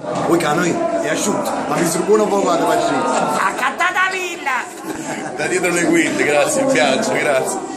Poi che a noi è asciutto, ma mi struccano un po' quando va asciutto. A cattata villa! Da dietro le quinte, grazie, in piazza, grazie.